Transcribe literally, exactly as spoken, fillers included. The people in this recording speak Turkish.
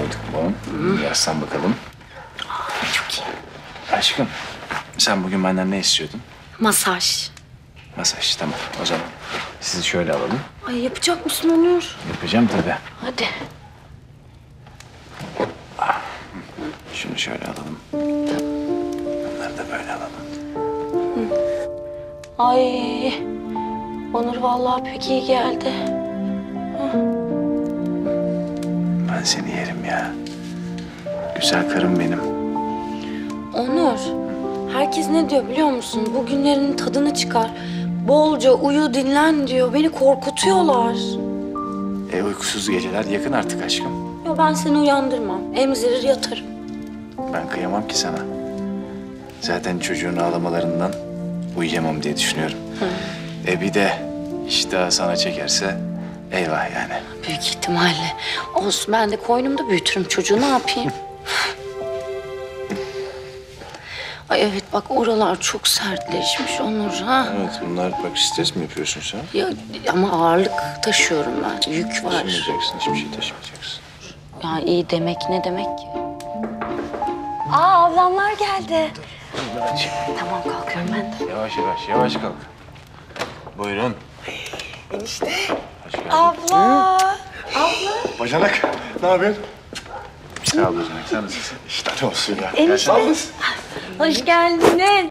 koyduk mu? Hmm. Yaslan bakalım. Aa, çok iyi. Aşkım, sen bugün benden ne istiyordun? Masaj. Masaj, tamam. O zaman sizi şöyle alalım. Ay yapacak mısın Onur? Yapacağım tabii. Hadi. Şunu şöyle alalım. Bunları da böyle alalım. Ay. Onur vallahi pek iyi geldi. Ben seni yerim ya. Güzel karım benim. Onur, herkes ne diyor biliyor musun? Bu günlerin tadını çıkar. Bolca uyu, dinlen diyor. Beni korkutuyorlar. E uykusuz geceler yakın artık aşkım. Ya ben seni uyandırmam. Emzirir yatarım. Ben kıyamam ki sana. Zaten çocuğun ağlamalarından uyuyamam diye düşünüyorum. Hı. E bir de iştah sana çekerse eyvah yani. Büyük ihtimalle. Olsun, ben de koynumda büyütürüm çocuğu. Ne yapayım? Ay evet, bak oralar çok sertleşmiş Onur ha. Evet, bunlar bak stres mi yapıyorsun sen? Ya ama ağırlık taşıyorum ben. Yük var. Taşımayacaksın, hiçbir şey taşımayacaksın. Ya iyi demek ne demek ki? Aa, ablamlar geldi. Tamam, kalkıyorum ben de. Yavaş yavaş, yavaş kalk. Buyurun. Enişte. Hoş geldin. Abla. Bacanak, ne yapıyorsun? Sağ ol Bacanak, sen nasılsın? İşte ne olsun ya. Enişte. Yalnız. Hoş geldiniz.